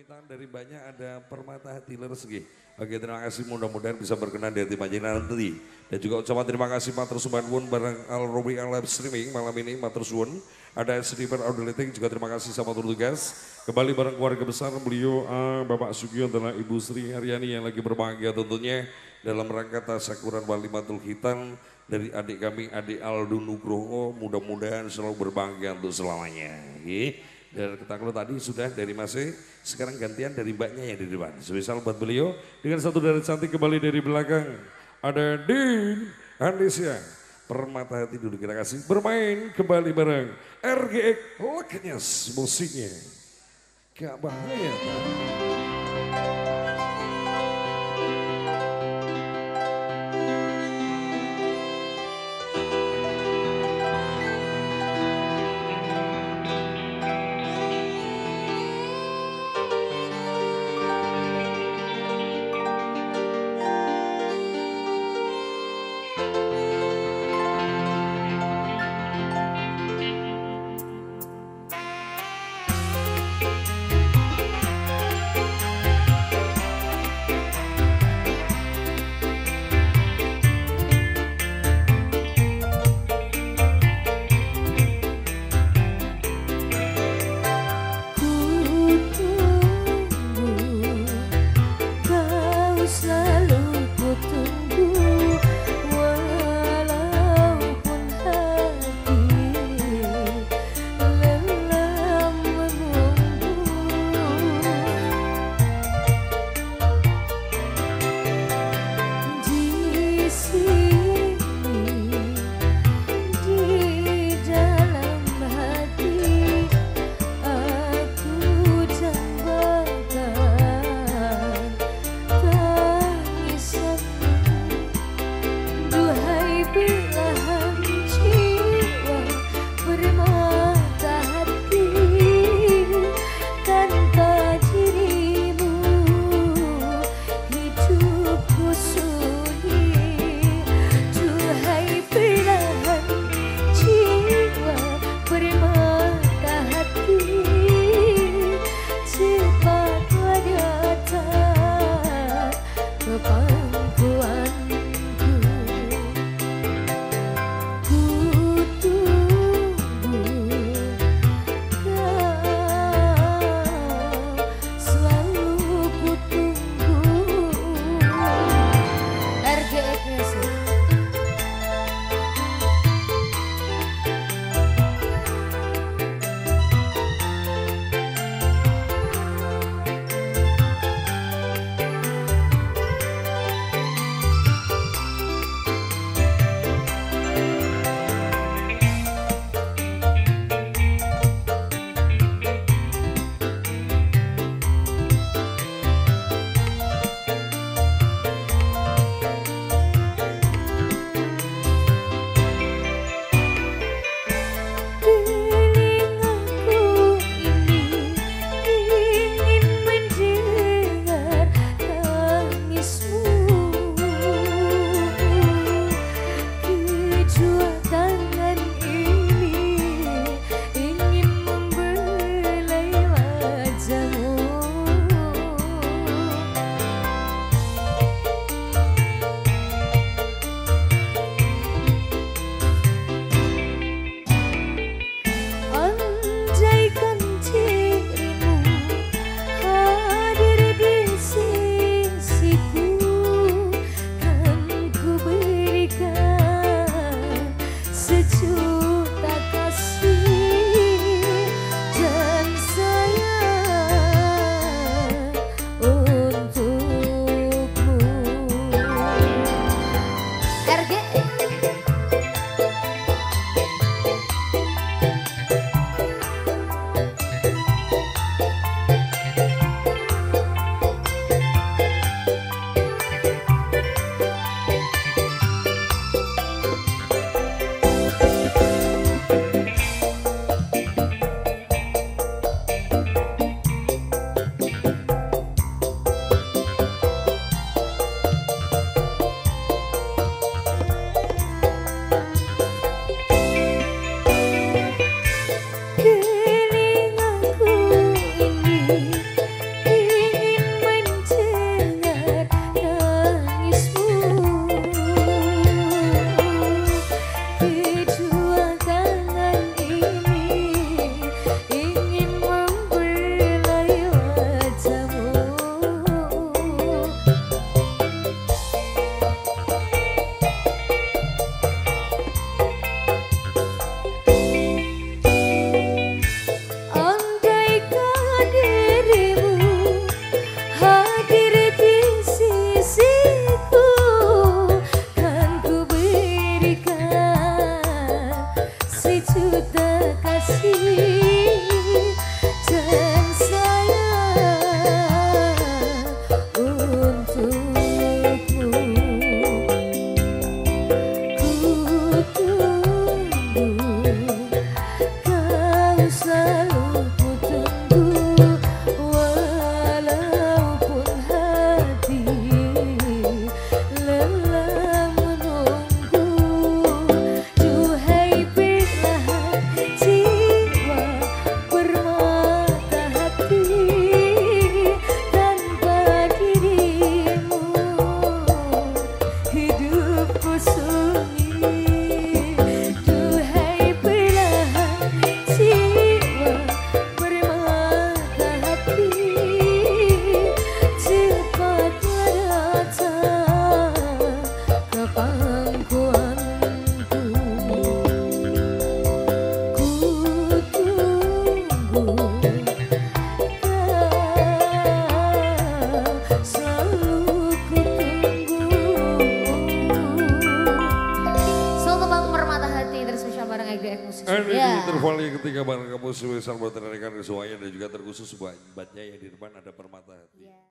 permintaan dari banyak ada permata hati rezeki. Oke, terima kasih, mudah-mudahan bisa berkenan di hati panjenengan nanti. Dan juga ucapan terima kasih matur sumbang nuwun bareng Al Robi Al Live Streaming malam ini matur suwun. Ada Sniper Audio Lighting juga terima kasih sama tur tugas. Kembali bareng keluarga besar beliau Bapak Sugio dan Ibu Sri Haryani yang lagi berbahagia tentunya dalam rangka tasyakuran Walimatul Khitan dari adik kami, adik Aldo Nugroho, mudah-mudahan selalu berbahagia untuk selamanya. Dan kalau tadi sudah dari Mas E, sekarang gantian dari mbaknya yang di depan. Spesial buat beliau dengan satu dari cantik kembali dari belakang. Ada Din Andesya, Permata Hati dulu kita kasih bermain kembali bareng RGX Leknyes musiknya. Gak bahaya kan? dirimu hadir di sisiku, kan ku berikan sejuta kasih dan sayang untukmu. Ini interval yang ketiga bareng kamu spesial buat rekan-rekan semuanya dan juga terkhusus buat yang di depan ada Permata Hati.